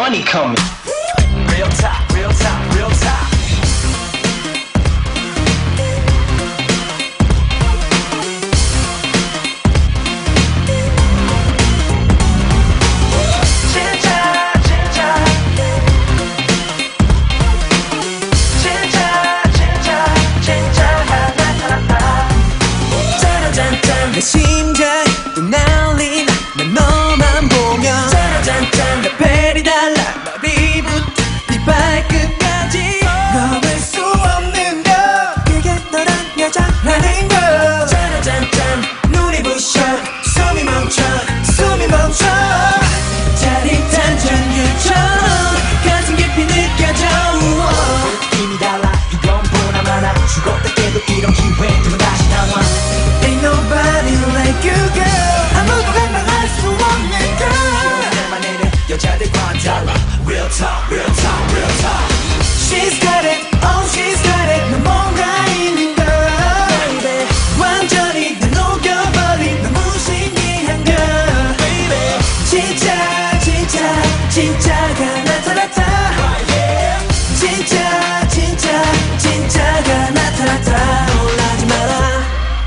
money coming. Real talk, real talk, real talk. 내 심장 또 날린 난 너만 보면 짜라잔짠 레벨이 달라 머리부터 네 발끝까지 넘을 수 없는 거 그게 너란 여자라는 거 짜라잔짠 눈이 부셔 숨이 멈춰 숨이 멈춰 짜릿한 전율처럼 가슴 깊이 느껴져 느낌이 달라 이건 보나마나 죽었다 깨도 이런 기회들은 다시 나와 Ain't nobody like you girl 아무도 감당할 수 없는 girl 내만 내는 여자들과는 달라 Real talk, real talk, real talk She's got it, oh she's got it 넌 뭔가 있는 걸 Baby 완전히 날 녹여버린 너무 신기한 걸 Baby 진짜 진짜 진짜가 나타났다 진짜 진짜 진짜가 나타났다 놀라지 마라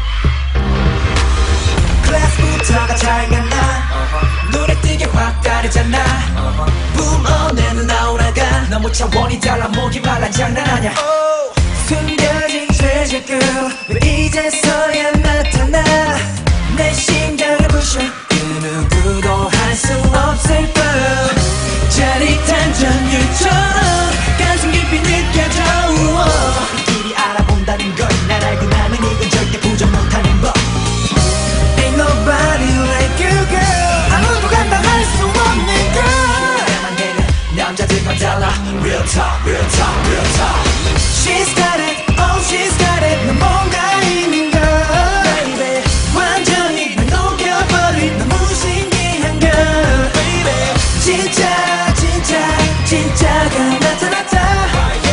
클래스부터가 잘 갔나 눈에 띄게 확 다르잖아 Boom on 내 눈 아우라가 너무 차원이 달라 목이 말라 장난 아냐 숨겨진 treasure girl 왜 이제서야 나타나 내 심장을 부셔 그 누구도 할 수 없을 걸 짜릿한 전율처럼 가슴 깊이 느껴져 우리끼리 알아본다는 걸 날 알고 나면 이건 절대 부정 못하는 법 Ain't nobody like you girl 아무도 감당할 수 없는 girl 내만 내는 남자들과 달라 Real talk, real talk, real talk She's got it, oh she's got it 넌 뭔가 있는 걸 Baby 완전히 날 녹여버린 너무 신기한 걸 Baby 진짜 진짜 진짜가 나타났다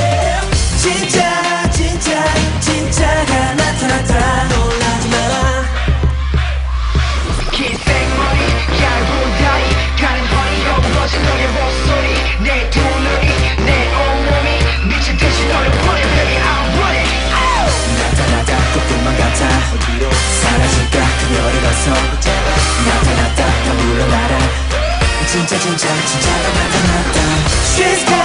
진짜 진짜 진짜가 나타났다 놀라지 마라 긴 생머리 얇은 다리 가는 거리가 무거워진 너의 목소리 내 두 눈이 내 온몸이 미친 듯이 너를 보내 Baby I'm running 나타났다 또 꿈만 같아 어디로 사라질까 그녀를 봐서 나타났다 다 물러나라 진짜 진짜 진짜가 나타났다 She's got